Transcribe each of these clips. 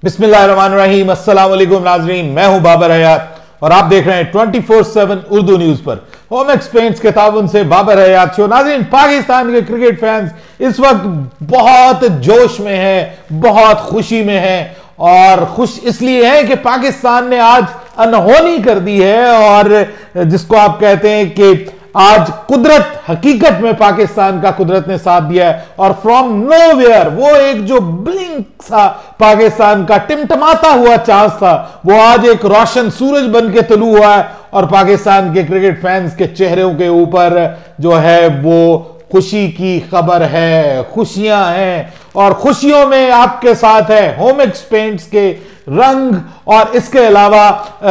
बिस्मिल्लाहिर्रहमानिर्रहीम, अस्सलाम वालेकुम नाज़रीन, मैं हूं बाबर हयात और आप देख रहे हैं 24/7 उर्दू न्यूज पर होमेक्स पेंट्स के ताबन से बाबर हयात शो। नाज़रीन, पाकिस्तान के क्रिकेट फैंस इस वक्त बहुत जोश में हैं, बहुत खुशी में हैं और खुश इसलिए हैं कि पाकिस्तान ने आज अनहोनी कर दी है और जिसको आप कहते हैं कि आज कुदरत हकीकत में पाकिस्तान का कुदरत ने साथ दिया है और फ्रॉम नोवेयर वो एक जो ब्लिंक सा पाकिस्तान का टिमटमाता हुआ चांस था वो आज एक रोशन सूरज बन के तुलू हुआ है और पाकिस्तान के क्रिकेट फैंस के चेहरों के ऊपर जो है वो खुशी की खबर है, खुशियां हैं और खुशियों में आपके साथ है होमेक्स पेंट्स के रंग और इसके अलावा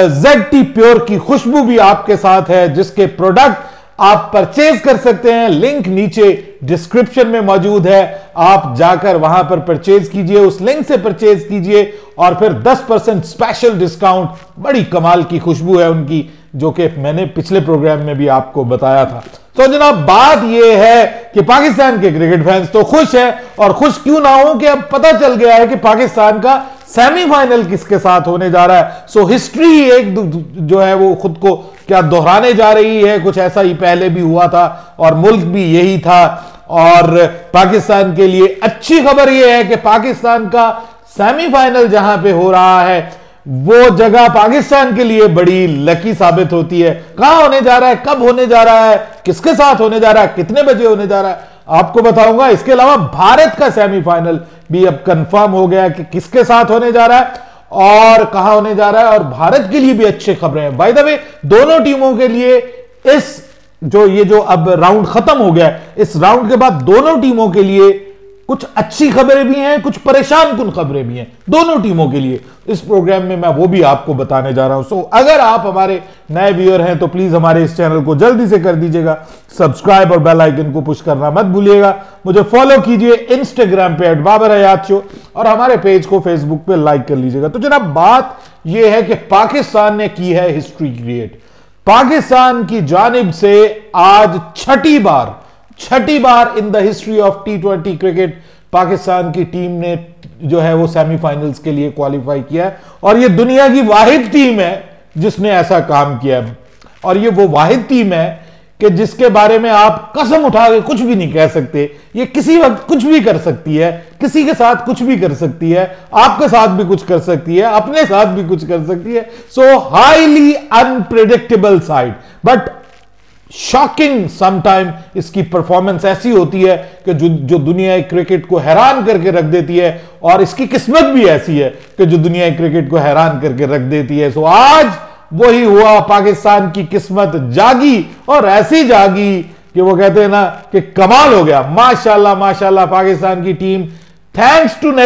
ZT प्योर की खुशबू भी आपके साथ है जिसके प्रोडक्ट आप परचेज कर सकते हैं। लिंक नीचे डिस्क्रिप्शन में मौजूद है, आप जाकर वहां पर परचेज कीजिए, उस लिंक से परचेज कीजिए और फिर 10% स्पेशल डिस्काउंट। बड़ी कमाल की खुशबू है उनकी जो कि मैंने पिछले प्रोग्राम में भी आपको बताया था। तो जनाब, बात यह है कि पाकिस्तान के क्रिकेट फैंस तो खुश है और खुश क्यों ना हो कि अब पता चल गया है कि पाकिस्तान का सेमीफाइनल किसके साथ होने जा रहा है। सो हिस्ट्री एक जो है वो खुद को क्या दोहराने जा रही है, कुछ ऐसा ही पहले भी हुआ था और मुल्क भी यही था। और पाकिस्तान के लिए अच्छी खबर यह है कि पाकिस्तान का सेमीफाइनल जहां पे हो रहा है वो जगह पाकिस्तान के लिए बड़ी लकी साबित होती है। कहां होने जा रहा है, कब होने जा रहा है, किसके साथ होने जा रहा है, कितने बजे होने जा रहा है, आपको बताऊंगा। इसके अलावा भारत का सेमीफाइनल भी अब कंफर्म हो गया कि किसके साथ होने जा रहा है और कहां होने जा रहा है और भारत के लिए भी अच्छी खबरें हैं। बाय द वे, दोनों टीमों के लिए इस ये जो अब राउंड खत्म हो गया, इस राउंड के बाद दोनों टीमों के लिए कुछ अच्छी खबरें भी हैं, कुछ परेशान कुन खबरें भी हैं दोनों टीमों के लिए। इस प्रोग्राम में मैं वो भी आपको बताने जा रहा हूं। सो अगर आप हमारे नए व्यूअर हैं तो प्लीज हमारे इस चैनल को जल्दी से कर दीजिएगा सब्सक्राइब और बेल आइकन को पुश करना मत भूलिएगा। मुझे फॉलो कीजिए इंस्टाग्राम पे @बाबर-हयात-शो और हमारे पेज को फेसबुक पे लाइक कर लीजिएगा। तो जनाब, बात यह है कि पाकिस्तान ने की है हिस्ट्री क्रिएट। पाकिस्तान की जानिब से आज छठी बार in the history of T20 cricket Pakistan की टीम ने जो है वो सेमीफाइनल्स के लिए क्वालिफाई किया है और ये दुनिया की वाहिद टीम है जिसने ऐसा काम किया है। और ये वो वाहिद टीम है कि जिसके बारे में आप कसम उठा के कुछ भी नहीं कह सकते। ये किसी वक्त कुछ भी कर सकती है, किसी के साथ कुछ भी कर सकती है, आपके साथ भी कुछ कर सकती है, अपने साथ भी कुछ कर सकती है। So highly unpredictable side but shocking sometime इसकी परफॉर्मेंस ऐसी होती है कि जो दुनिया क्रिकेट को हैरान करके रख देती है और इसकी किस्मत भी ऐसी है कि जो दुनिया क्रिकेट को हैरान करके रख देती है। सो आज वही हुआ, पाकिस्तान की किस्मत जागी और ऐसी जागी कि वो कहते हैं ना कि कमाल हो गया। माशाल्लाह माशाल्लाह पाकिस्तान की टीम, थैंक्स टू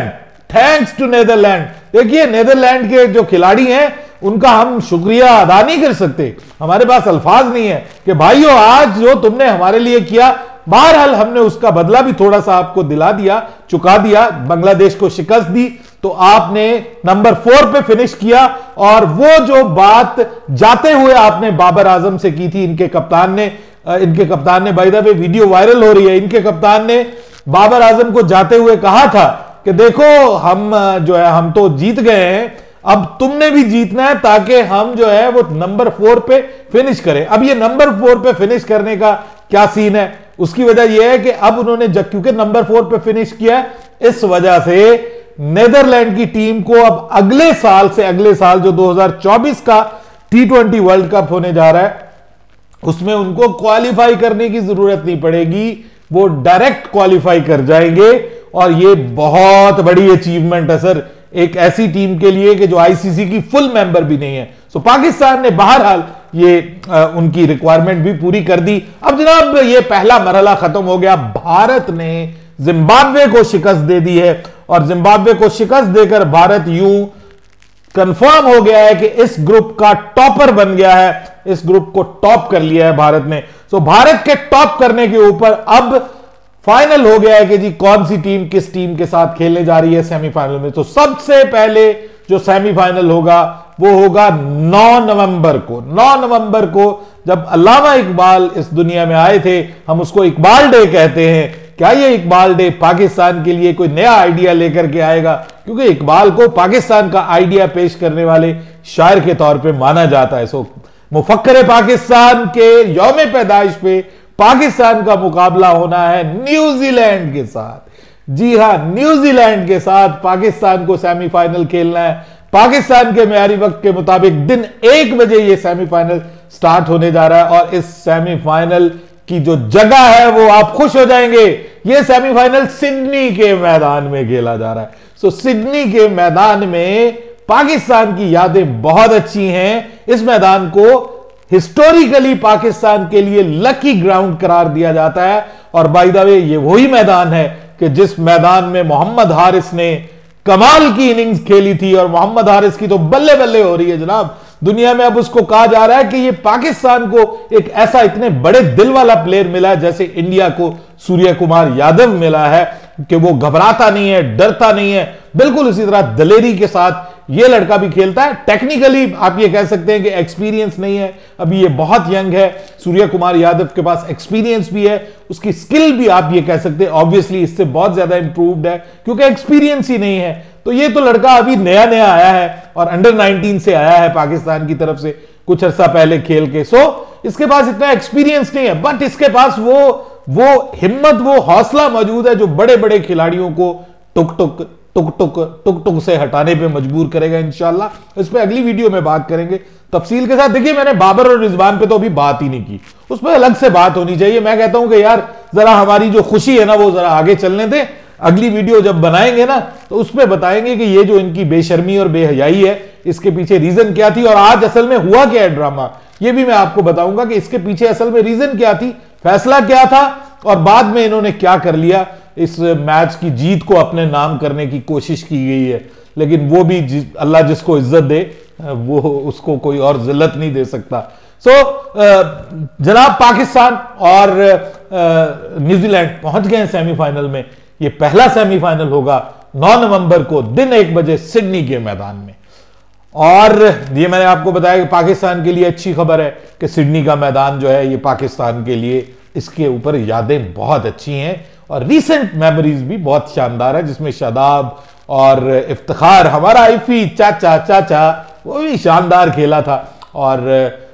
नेदरलैंड। देखिए, नेदरलैंड के जो खिलाड़ी हैं उनका हम शुक्रिया अदा नहीं कर सकते, हमारे पास अल्फाज नहीं है कि भाइयों आज जो तुमने हमारे लिए किया। बहरहाल हमने उसका बदला भी थोड़ा सा आपको दिला दिया, चुका दिया, बांग्लादेश को शिकस्त दी तो आपने नंबर 4 पे फिनिश किया। और वो जो बात जाते हुए आपने बाबर आजम से की थी, इनके कप्तान ने by the way video viral हो रही है, इनके कप्तान ने बाबर आजम को जाते हुए कहा था कि देखो हम तो जीत गए हैं, अब तुमने भी जीतना है ताकि हम जो है वो नंबर 4 पे फिनिश करें। अब ये नंबर 4 पे फिनिश करने का क्या सीन है, उसकी वजह यह है कि अब उन्होंने क्योंकि नंबर 4 पे फिनिश किया, इस वजह से नेदरलैंड की टीम को अब अगले साल जो 2024 का T20 वर्ल्ड कप होने जा रहा है उसमें उनको क्वालिफाई करने की जरूरत नहीं पड़ेगी, वो डायरेक्ट क्वालिफाई कर जाएंगे। और ये बहुत बड़ी अचीवमेंट है सर एक ऐसी टीम के लिए कि जो ICC की फुल मेंबर भी नहीं है। सो पाकिस्तान ने बहरहाल ये उनकी रिक्वायरमेंट भी पूरी कर दी। अब जनाब, ये पहला मरहला खत्म हो गया, भारत ने जिम्बाब्वे को शिकस्त दे दी है और जिम्बाब्वे को शिकस्त देकर भारत यूं कंफर्म हो गया है कि इस ग्रुप का टॉपर बन गया है, इस ग्रुप को टॉप कर लिया है भारत ने। सो भारत के टॉप करने के ऊपर अब फाइनल हो गया है कि जी कौन सी टीम किस टीम के साथ खेलने जा रही है सेमीफाइनल में। तो सबसे पहले जो सेमीफाइनल होगा वो होगा 9 नवंबर को। 9 नवंबर को जब अल्लामा इकबाल इस दुनिया में आए थे, हम उसको इकबाल डे कहते हैं क्या ये इकबाल डे पाकिस्तान के लिए कोई नया आइडिया लेकर के आएगा, क्योंकि इकबाल को पाकिस्तान का आइडिया पेश करने वाले शायर के तौर पे माना जाता है। सो मुफक्कर पाकिस्तान के यौम पैदाइश पे पाकिस्तान का मुकाबला होना है न्यूजीलैंड के साथ। जी हां, न्यूजीलैंड के साथ पाकिस्तान को सेमीफाइनल खेलना है। पाकिस्तान के मियारी वक्त के मुताबिक दिन 1 बजे यह सेमीफाइनल स्टार्ट होने जा रहा है और इस सेमीफाइनल की जो जगह है वो आप खुश हो जाएंगे। यह सेमीफाइनल सिडनी के मैदान में खेला जा रहा है। सो सिडनी के मैदान में पाकिस्तान की यादें बहुत अच्छी हैं। इस मैदान को हिस्टोरिकली पाकिस्तान के लिए लकी ग्राउंड करार दिया जाता है। और बाय द वे ये वही मैदान है कि जिस मैदान में मोहम्मद हारिस ने कमाल की इनिंग्स खेली थी, और मोहम्मद हारिस की तो बल्ले बल्ले हो रही है जनाब। दुनिया में अब उसको कहा जा रहा है कि ये पाकिस्तान को एक ऐसा इतने बड़े दिल वाला प्लेयर मिला है जैसे इंडिया को सूर्य कुमार यादव मिला है, कि वो घबराता नहीं है, डरता नहीं है, बिल्कुल इसी तरह दलेरी के साथ ये लड़का भी खेलता है। टेक्निकली आप ये कह सकते हैं कि एक्सपीरियंस नहीं है, अभी ये बहुत यंग है। सूर्य कुमार यादव के पास एक्सपीरियंस भी है, उसकी स्किल भी आप ये कह सकते हैं ऑब्वियसली इससे बहुत ज्यादा इंप्रूव्ड है, क्योंकि एक्सपीरियंस ही नहीं है। तो ये तो लड़का अभी नया नया आया है और अंडर 19 से आया है पाकिस्तान की तरफ से कुछ अर्सा पहले खेल के। सो इसके पास इतना एक्सपीरियंस नहीं है, बट इसके पास वो हिम्मत, वो हौसला मौजूद है जो बड़े बड़े खिलाड़ियों को टुक टुक टुक टुक टुक टुक से हटाने पे मजबूर करेगा इंशाल्लाह। इस पे अगली वीडियो में बात करेंगे तफसील के साथ। देखिए, मैंने बाबर और रिजवान पे तो अभी बात ही नहीं की, उस पर अलग से बात होनी चाहिए। मैं कहता हूं कि यार जरा हमारी जो खुशी है ना वो जरा आगे चलने दें। अगली वीडियो जब बनाएंगे ना तो उसमें बताएंगे कि ये जो इनकी बेशर्मी और बेहयाई है इसके पीछे रीजन क्या थी, और आज असल में हुआ क्या है ड्रामा, ये भी मैं आपको बताऊंगा कि इसके पीछे असल में रीजन क्या थी, फैसला क्या था, और बाद में इन्होंने क्या कर लिया। इस मैच की जीत को अपने नाम करने की कोशिश की गई है, लेकिन वो भी अल्लाह जिसको इज्जत दे वो उसको कोई और जिल्लत नहीं दे सकता। सो जनाब, पाकिस्तान और न्यूजीलैंड पहुंच गए सेमीफाइनल में। ये पहला सेमीफाइनल होगा 9 नवंबर को दिन 1 बजे सिडनी के मैदान में। और ये मैंने आपको बताया कि पाकिस्तान के लिए अच्छी खबर है कि सिडनी का मैदान जो है ये पाकिस्तान के लिए, इसके ऊपर यादें बहुत अच्छी हैं और रीसेंट मेमोरीज भी बहुत शानदार है, जिसमें शादाब और इफ्तिखार, हमारा आईफी चाचा वो भी शानदार खेला था और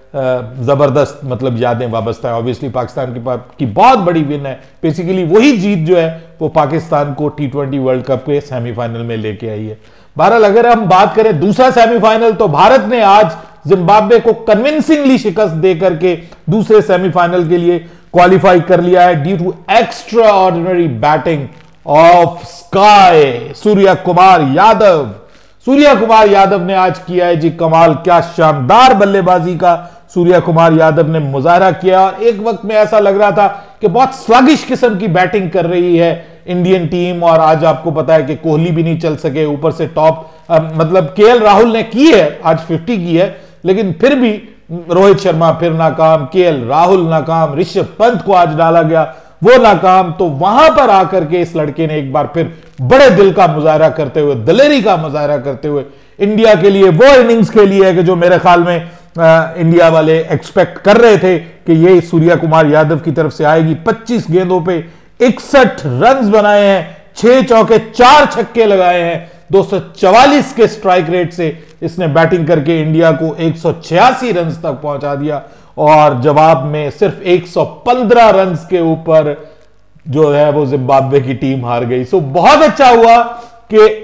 जबरदस्त मतलब यादें वाबस्ता है। ऑब्वियसली पाकिस्तान की बहुत बड़ी विन है, बेसिकली वही जीत जो है वो पाकिस्तान को T20 वर्ल्ड कप के सेमीफाइनल में लेके आई है। बहरहाल अगर हम बात करें दूसरा सेमीफाइनल, तो भारत ने आज जिम्बाब्वे को कन्विंसिंगली शिकस्त देकर के दूसरे सेमीफाइनल के लिए क्वालिफाई कर लिया है due to extraordinary batting of SKY Surya Kumar Yadav. Surya Kumar Yadav ने आज किया है जी कमाल, क्या शानदार बल्लेबाजी का सूर्य कुमार यादव ने मुजाहरा किया। और एक वक्त में ऐसा लग रहा था कि बहुत स्लगिश किस्म की बैटिंग कर रही है इंडियन टीम, और आज आपको पता है कि कोहली भी नहीं चल सके, ऊपर से टॉप मतलब केएल राहुल ने की है, आज 50 की है, लेकिन फिर भी रोहित शर्मा फिर नाकाम, केएल राहुल नाकाम, ऋषभ पंत को आज डाला गया वो नाकाम। तो वहां पर आकर के इस लड़के ने एक बार फिर बड़े दिल का मुजाहरा करते हुए, दलेरी का मुजाहरा करते हुए इंडिया के लिए वो इनिंग्स खेली है कि जो मेरे ख्याल में इंडिया वाले एक्सपेक्ट कर रहे थे कि ये सूर्य कुमार यादव की तरफ से आएगी। 25 गेंदों पे 61 रन बनाए हैं, 6 चौके 4 छक्के लगाए हैं, 244 के स्ट्राइक रेट से इसने बैटिंग करके इंडिया को 186 रन तक पहुंचा दिया, और जवाब में सिर्फ 115 रन के ऊपर जो है वो जिम्बाब्वे की टीम हार गई। सो बहुत अच्छा हुआ कि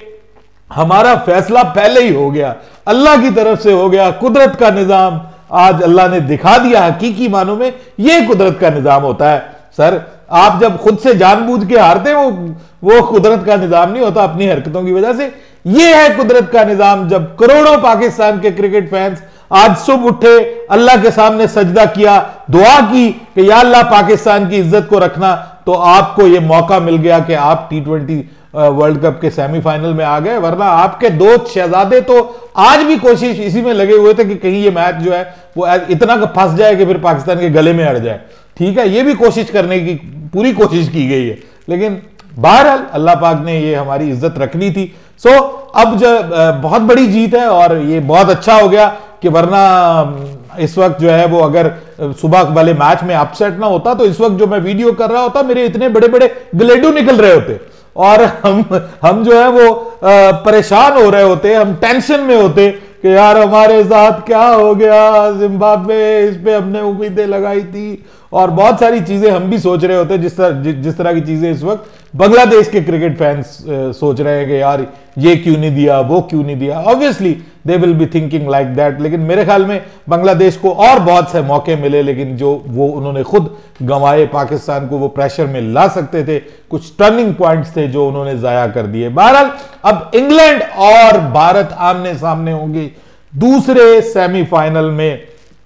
हमारा फैसला पहले ही हो गया, अल्लाह की तरफ से हो गया, कुदरत का निजाम आज अल्लाह ने दिखा दिया। हकीकी मानों में यह कुदरत का निजाम होता है सर। आप जब खुद से जानबूझ के हारते हैं वो कुदरत का निजाम नहीं होता, अपनी हरकतों की वजह से। यह है कुदरत का निजाम। जब करोड़ों पाकिस्तान के क्रिकेट फैंस आज सुबह उठे, अल्लाह के सामने सजदा किया, दुआ की कि या अल्लाह पाकिस्तान की इज्जत को रखना, तो आपको यह मौका मिल गया कि आप T20 वर्ल्ड कप के सेमीफाइनल में आ गए। वरना आपके दो शहजादे तो आज भी कोशिश इसी में लगे हुए थे कि कहीं ये मैच जो है वो इतना फंस जाए कि फिर पाकिस्तान के गले में अड़ जाए। ठीक है, ये भी कोशिश करने की पूरी कोशिश की गई है, लेकिन बहरहाल अल्लाह पाक ने ये हमारी इज्जत रखनी थी। अब जो बहुत बड़ी जीत है और ये बहुत अच्छा हो गया कि वरना इस वक्त जो है वो अगर सुबह वाले मैच में अपसेट ना होता तो इस वक्त जो मैं वीडियो कर रहा होता मेरे इतने बड़े बड़े ग्लेडू निकल रहे होते और हम जो है वो परेशान हो रहे होते, हम टेंशन में होते कि यार हमारे साथ क्या हो गया, जिम्बाब्वे, इस पे हमने उम्मीदें लगाई थी और बहुत सारी चीजें हम भी सोच रहे होते जिस तरह की चीजें इस वक्त बांग्लादेश के क्रिकेट फैंस सोच रहे हैं कि यार ये क्यों नहीं दिया, वो क्यों नहीं दिया। Obviously they will be thinking like that, लेकिन मेरे ख्याल में बांग्लादेश को और बहुत से मौके मिले, लेकिन जो वो उन्होंने खुद गंवाए, पाकिस्तान को वो प्रेशर में ला सकते थे, कुछ टर्निंग पॉइंट्स थे जो उन्होंने जाया कर दिए। बहरहाल अब इंग्लैंड और भारत आमने सामने होंगे दूसरे सेमीफाइनल में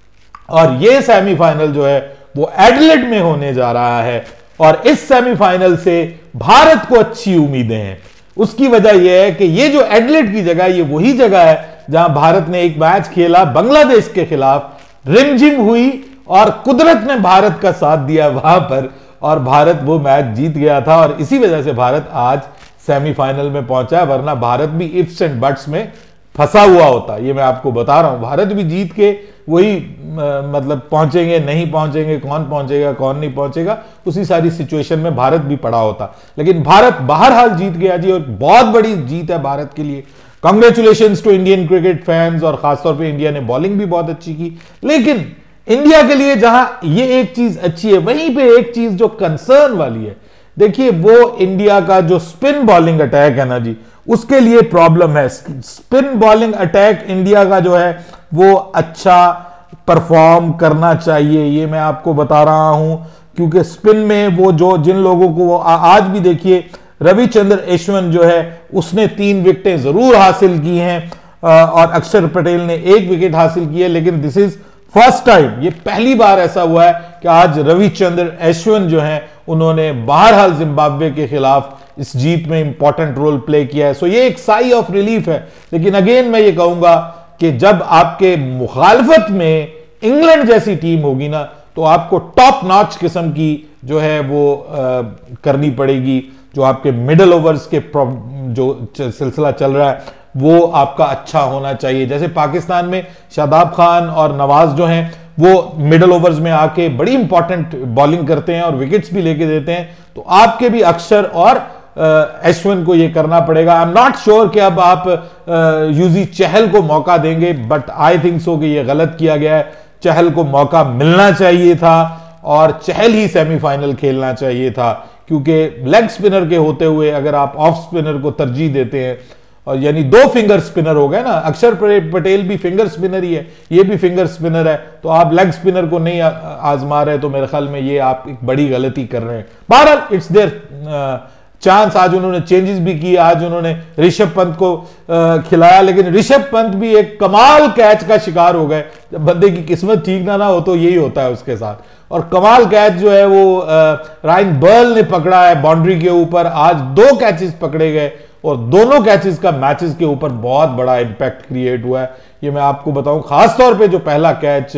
और ये सेमीफाइनल जो है वो एडिलेड में होने जा रहा है और इस सेमीफाइनल से भारत को अच्छी उम्मीदें हैं। उसकी वजह यह है कि ये जो एडिलेड की जगह, ये वही जगह है जहां भारत ने एक मैच खेला बांग्लादेश के खिलाफ, रिमझिम हुई और कुदरत ने भारत का साथ दिया वहां पर और भारत वो मैच जीत गया था और इसी वजह से भारत आज सेमीफाइनल में पहुंचा है, वरना भारत भी इफ्स एंड बट्स में फंसा हुआ होता। ये मैं आपको बता रहा हूं, भारत भी जीत के वही मतलब पहुंचेंगे नहीं पहुंचेंगे, कौन पहुंचेगा कौन नहीं पहुंचेगा, उसी सारी सिचुएशन में भारत भी पड़ा होता। लेकिन भारत बहरहाल जीत गया जी और बहुत बड़ी जीत है भारत के लिए। Congratulations to Indian cricket fans और खासतौर पे इंडिया ने बॉलिंग भी बहुत अच्छी की। लेकिन इंडिया के लिए जहां ये एक चीज अच्छी है, वहीं पे एक चीज जो कंसर्न वाली है, देखिए वो इंडिया का जो स्पिन बॉलिंग अटैक है ना जी, उसके लिए प्रॉब्लम है। स्पिन बॉलिंग अटैक इंडिया का जो है वो अच्छा परफॉर्म करना चाहिए, ये मैं आपको बता रहा हूं, क्योंकि स्पिन में वो जो जिन लोगों को आज भी देखिए रविचंद्र अश्विन जो है उसने 3 विकेटें जरूर हासिल की हैं और अक्षर पटेल ने 1 विकेट हासिल की है, लेकिन दिस इज फर्स्ट टाइम, ये पहली बार ऐसा हुआ है कि आज रविचंद्र अश्विन जो है उन्होंने बहरहाल जिम्बाब्वे के खिलाफ इस जीत में इंपॉर्टेंट रोल प्ले किया है। सो ये एक साई ऑफ रिलीफ है। लेकिन अगेन मैं ये कहूंगा कि जब आपके मुखालफत में इंग्लैंड जैसी टीम होगी ना, तो आपको टॉप नॉच किस्म की जो है वो करनी पड़ेगी। जो आपके मिडल ओवर्स के जो सिलसिला चल रहा है वो आपका अच्छा होना चाहिए। जैसे पाकिस्तान में शादाब खान और नवाज जो हैं वो मिडल ओवर्स में आके बड़ी इंपॉर्टेंट बॉलिंग करते हैं और विकेट्स भी लेके देते हैं, तो आपके भी अक्षर और अश्विन को ये करना पड़ेगा। आई एम नॉट श्योर कि अब आप यूजी चहल को मौका देंगे, बट आई थिंक सो कि ये गलत किया गया है। चहल को मौका मिलना चाहिए था और चहल ही सेमीफाइनल खेलना चाहिए था, क्योंकि लेग स्पिनर के होते हुए अगर आप ऑफ स्पिनर को तरजीह देते हैं, और यानी 2 फिंगर स्पिनर हो गए ना, अक्षर पटेल भी फिंगर स्पिनर ही है, ये भी फिंगर स्पिनर है, तो आप लेग स्पिनर को नहीं आजमा रहे, तो मेरे ख्याल में ये आप एक बड़ी गलती कर रहे हैं। बहरहाल इट्स देयर चांस। आज उन्होंने चेंजेस भी किए, आज उन्होंने ऋषभ पंत को खिलाया, लेकिन ऋषभ पंत भी एक कमाल कैच का शिकार हो गए। जब बंदे की किस्मत ठीक ना हो तो यही होता है उसके साथ, और कमाल कैच जो है वो रायन बर्ल ने पकड़ा है बाउंड्री के ऊपर। आज 2 कैचेस पकड़े गए और दोनों कैचेस का मैचेस के ऊपर बहुत बड़ा इंपैक्ट क्रिएट हुआ है। ये मैं आपको बताऊं, खासतौर पे जो पहला कैच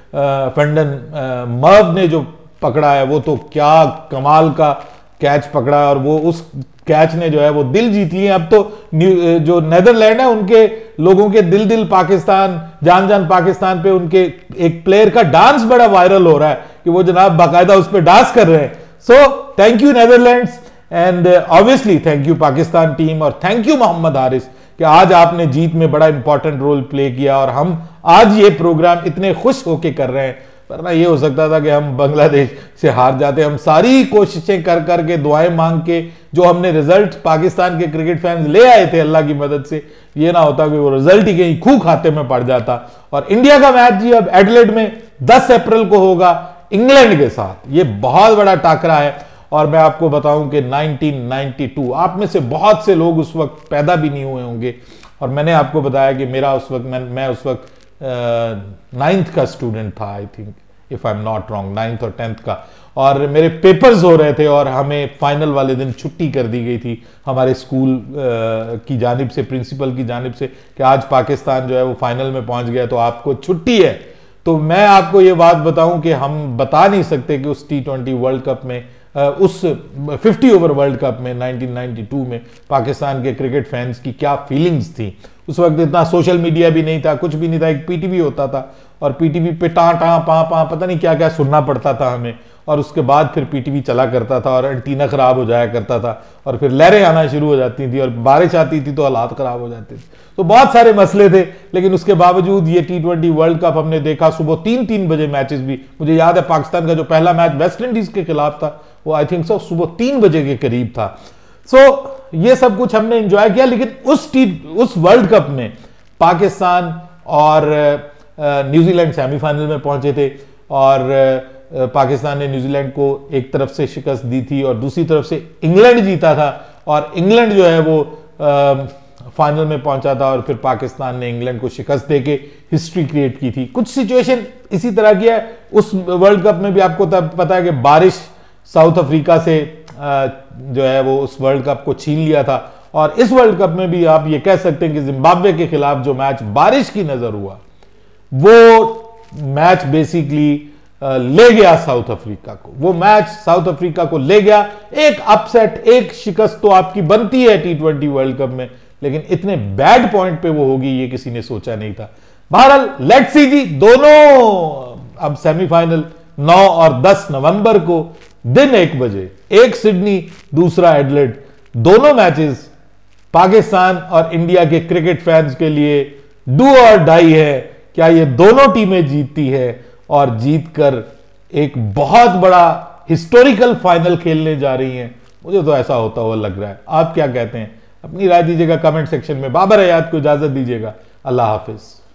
फेंडन मर्व ने जो पकड़ा है वो तो क्या कमाल का कैच पकड़ा है, और वो उस कैच ने जो है वो दिल जीत लिए। अब तो जो नेदरलैंड है उनके लोगों के दिल पाकिस्तान, जान पाकिस्तान पे उनके एक प्लेयर का डांस बड़ा वायरल हो रहा है कि वो जनाब बाकायदा उस पर डांस कर रहे हैं। So thank you Netherlands and obviously thank you Pakistan team, और थैंक यू मोहम्मद हारिस कि आज आपने जीत में बड़ा इंपॉर्टेंट रोल प्ले किया और हम आज ये प्रोग्राम इतने खुश होके कर रहे हैं। वरना ये हो सकता था कि हम बांग्लादेश से हार जाते। हम सारी कोशिशें कर करके, दुआएं मांग के जो हमने रिजल्ट पाकिस्तान के क्रिकेट फैंस ले आए थे अल्लाह की मदद से, ये ना होता कि वो रिजल्ट ही कहीं खूह खाते में पड़ जाता। और इंडिया का मैच जी अब एडिलेड में 10 अप्रैल को होगा इंग्लैंड के साथ। ये बहुत बड़ा टाकरा है और मैं आपको बताऊं कि 1992, आप में से बहुत से लोग उस वक्त पैदा भी नहीं हुए होंगे, और मैंने आपको बताया कि मेरा उस वक्त मैं उस वक्त 9th का स्टूडेंट था, I think if I am not wrong, 9th और 10th का, और मेरे पेपर्स हो रहे थे और हमें फाइनल वाले दिन छुट्टी कर दी गई थी हमारे स्कूल की जानिब से, प्रिंसिपल की जानिब से, कि आज पाकिस्तान जो है वो फाइनल में पहुंच गया तो आपको छुट्टी है। तो मैं आपको ये बात बताऊं कि हम बता नहीं सकते कि उस T20 वर्ल्ड कप में, उस 50 ओवर वर्ल्ड कप में 1992 में पाकिस्तान के क्रिकेट फैंस की क्या फीलिंग्स थी। उस वक्त इतना सोशल मीडिया भी नहीं था, कुछ भी नहीं था, एक PTV होता था और पीटीवी पे टा टा पा पा पता नहीं क्या क्या सुनना पड़ता था हमें, और उसके बाद फिर पीटीवी चला करता था और एंटीना खराब हो जाया करता था और फिर लहरें आना शुरू हो जाती थी और बारिश आती थी तो हालात खराब हो जाते थे। तो बहुत सारे मसले थे, लेकिन उसके बावजूद ये T20 वर्ल्ड कप हमने देखा। सुबह 3-3 बजे मैचेस भी, मुझे याद है पाकिस्तान का जो पहला मैच वेस्ट इंडीज के खिलाफ था वो आई थिंक सो सुबह 3 बजे के करीब था। ये सब कुछ हमने एंजॉय किया। लेकिन उस वर्ल्ड कप में पाकिस्तान और न्यूजीलैंड सेमीफाइनल में पहुंचे थे और पाकिस्तान ने न्यूजीलैंड को एक तरफ से शिकस्त दी थी और दूसरी तरफ से इंग्लैंड जीता था, और इंग्लैंड जो है वो फाइनल में पहुंचा था और फिर पाकिस्तान ने इंग्लैंड को शिकस्त देके हिस्ट्री क्रिएट की थी। कुछ सिचुएशन इसी तरह की है। उस वर्ल्ड कप में भी आपको तब पता है कि बारिश साउथ अफ्रीका से जो है वो उस वर्ल्ड कप को छीन लिया था, और इस वर्ल्ड कप में भी आप ये कह सकते हैं कि जिम्बाब्वे के खिलाफ जो मैच बारिश की नजर हुआ वो मैच बेसिकली ले गया साउथ अफ्रीका को। वो मैच साउथ अफ्रीका को ले गया। एक अपसेट, एक शिकस्त तो आपकी बनती है T20 वर्ल्ड कप में, लेकिन इतने बैड पॉइंट पे वो होगी ये किसी ने सोचा नहीं था। बहरहाल लेट्स सी जी, दोनों अब सेमीफाइनल 9 और 10 नवंबर को दिन 1 बजे, एक सिडनी दूसरा एडिलेड, दोनों मैचेस पाकिस्तान और इंडिया के क्रिकेट फैंस के लिए डू और डाई है। क्या ये दोनों टीमें जीतती है और जीतकर एक बहुत बड़ा हिस्टोरिकल फाइनल खेलने जा रही हैं? मुझे तो ऐसा होता हुआ लग रहा है। आप क्या कहते हैं? अपनी राय दीजिएगा कमेंट सेक्शन में। बाबर हयात को इजाजत दीजिएगा। अल्लाह हाफिज।